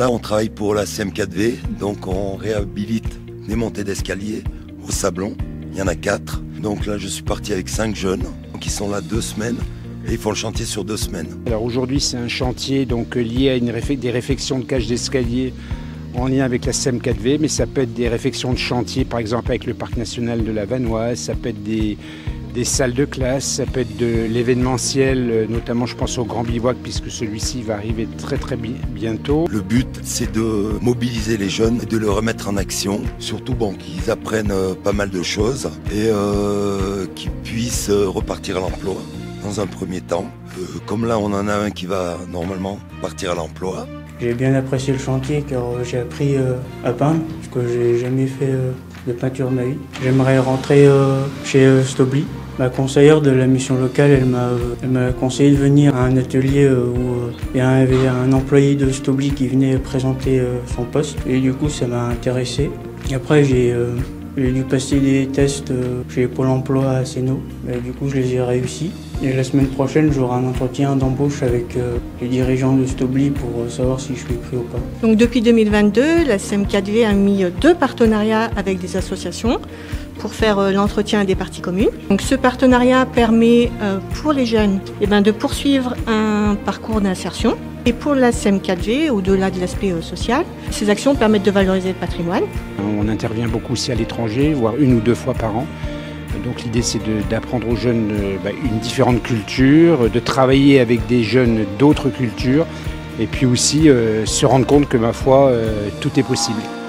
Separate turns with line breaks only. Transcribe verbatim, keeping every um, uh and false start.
là, on travaille pour la C M quatre V, donc on réhabilite des montées d'escalier au Sablon. Il y en a quatre. Donc là, je suis parti avec cinq jeunes qui sont là deux semaines et ils font le chantier sur deux semaines.
Alors aujourd'hui, c'est un chantier donc lié à une réf- des réfections de cages d'escalier en lien avec la C M quatre V, mais ça peut être des réfections de chantier, par exemple avec le parc national de la Vanoise, ça peut être des, des salles de classe, ça peut être de l'événementiel, notamment je pense au Grand Bivouac, puisque celui-ci va arriver très très bi- bientôt.
Le but, c'est de mobiliser les jeunes et de les remettre en action, surtout bon, qu'ils apprennent euh, pas mal de choses et euh, qu'ils puissent euh, repartir à l'emploi dans un premier temps. Euh, comme là, on en a un qui va normalement partir à l'emploi.
J'ai bien apprécié le chantier car j'ai appris euh, à peindre, parce que j'ai jamais fait euh, de peinture de ma vie. J'aimerais rentrer euh, chez euh, Stobli. Ma conseillère de la mission locale, elle m'a euh, elle m'a conseillé de venir à un atelier euh, où euh, il y avait un employé de Stobli qui venait présenter euh, son poste. Et du coup, ça m'a intéressé. Et après, j'ai euh, j'ai dû passer des tests euh, chez Pôle emploi à Sénaux. Et du coup, je les ai réussis. Et la semaine prochaine, j'aurai un entretien d'embauche avec euh, les dirigeants de Stobli pour euh, savoir si je suis pris ou pas.
Donc depuis deux mille vingt-deux, la C M quatre V a mis deux partenariats avec des associations pour faire euh, l'entretien des parties communes. Donc ce partenariat permet euh, pour les jeunes eh ben, de poursuivre un parcours d'insertion. Et pour la C M quatre V, au-delà de l'aspect euh, social, ces actions permettent de valoriser le patrimoine.
On intervient beaucoup aussi à l'étranger, voire une ou deux fois par an. Donc l'idée c'est de, d'apprendre aux jeunes euh, bah, une différente culture, de travailler avec des jeunes d'autres cultures et puis aussi euh, se rendre compte que ma foi, euh, tout est possible.